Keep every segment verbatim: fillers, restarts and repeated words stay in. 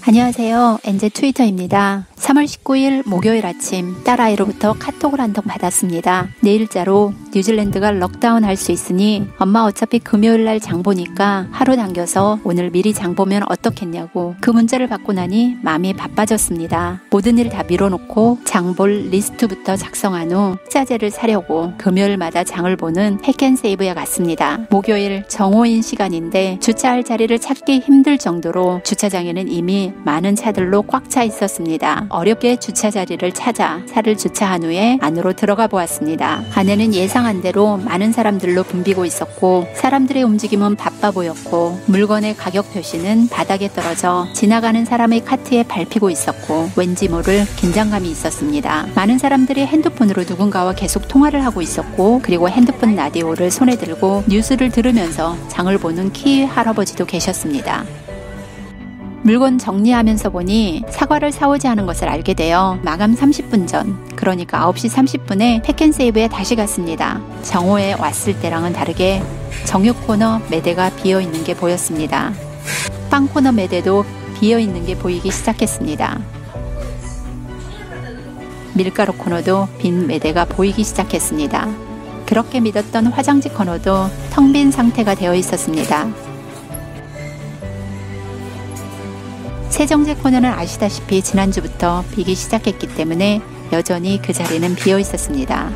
안녕하세요. 엔제 트위터입니다. 삼월 십구일 목요일 아침 딸아이로부터 카톡을 한 통 받았습니다. 내일자로 뉴질랜드가 럭다운 할 수 있으니 엄마 어차피 금요일날 장 보니까 하루 당겨서 오늘 미리 장 보면 어떻겠냐고 그 문자를 받고 나니 마음이 바빠졌습니다. 모든 일 다 밀어놓고 장 볼 리스트부터 작성한 후 식자재를 사려고 금요일마다 장을 보는 팩앤세이브에 갔습니다. 목요일 정오인 시간인데 주차할 자리를 찾기 힘들 정도로 주차장에는 이미 많은 차들로 꽉 차 있었습니다. 어렵게 주차 자리를 찾아 차를 주차한 후에 안으로 들어가 보았습니다. 안에는 예상한 대로 많은 사람들로 붐비고 있었고 사람들의 움직임은 바빠 보였고 물건의 가격 표시는 바닥에 떨어져 지나가는 사람의 카트에 밟히고 있었고 왠지 모를 긴장감이 있었습니다. 많은 사람들이 핸드폰으로 누군가와 계속 통화를 하고 있었고 그리고 핸드폰 라디오를 손에 들고 뉴스를 들으면서 장을 보는 키 할아버지도 계셨습니다. 물건 정리하면서 보니 사과를 사오지 않은 것을 알게 되어 마감 삼십 분 전, 그러니까 아홉 시 삼십 분에 팩앤세이브에 다시 갔습니다. 정오에 왔을 때랑은 다르게 정육 코너 매대가 비어있는 게 보였습니다. 빵 코너 매대도 비어있는 게 보이기 시작했습니다. 밀가루 코너도 빈 매대가 보이기 시작했습니다. 그렇게 믿었던 화장지 코너도 텅 빈 상태가 되어 있었습니다. 세정제 코너는 아시다시피 지난주부터 비기 시작했기 때문에 여전히 그 자리는 비어 있었습니다.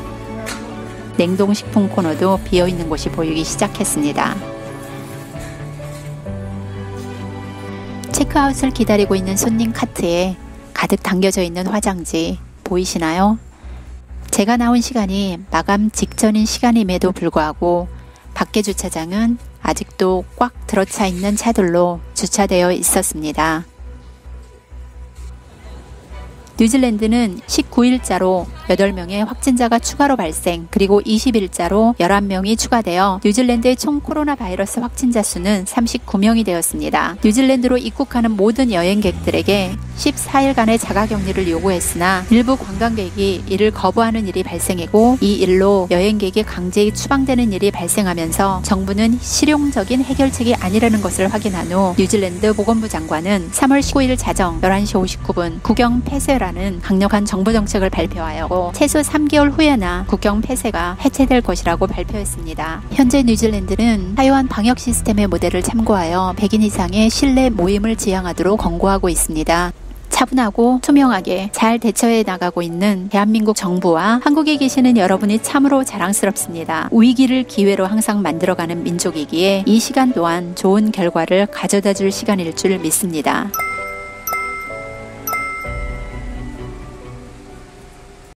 냉동식품 코너도 비어 있는 곳이 보이기 시작했습니다. 체크아웃을 기다리고 있는 손님 카트에 가득 담겨져 있는 화장지 보이시나요? 제가 나온 시간이 마감 직전인 시간임에도 불구하고 밖에 주차장은 아직도 꽉 들어차 있는 차들로 주차되어 있었습니다. 뉴질랜드는 십구일자로 여덟 명의 확진자가 추가로 발생, 그리고 이십일자로 열한 명이 추가되어 뉴질랜드의 총 코로나 바이러스 확진자 수는 삼십구 명이 되었습니다. 뉴질랜드로 입국하는 모든 여행객들에게 십사일간의 자가격리를 요구했으나 일부 관광객이 이를 거부하는 일이 발생했고 이 일로 여행객이 강제히 추방되는 일이 발생하면서 정부는 실용적인 해결책이 아니라는 것을 확인한 후 뉴질랜드 보건부 장관은 삼월 십구일 자정 열한 시 오십구 분 국경 폐쇄라는 강력한 정부 정책을 발표하였고 최소 삼 개월 후에나 국경 폐쇄가 해체될 것이라고 발표했습니다. 현재 뉴질랜드는 타이완 방역 시스템의 모델을 참고하여 백인 이상의 실내 모임을 지향하도록 권고하고 있습니다. 차분하고 투명하게 잘 대처해 나가고 있는 대한민국 정부와 한국에 계시는 여러분이 참으로 자랑스럽습니다. 위기를 기회로 항상 만들어가는 민족이기에 이 시간 또한 좋은 결과를 가져다 줄 시간일 줄 믿습니다.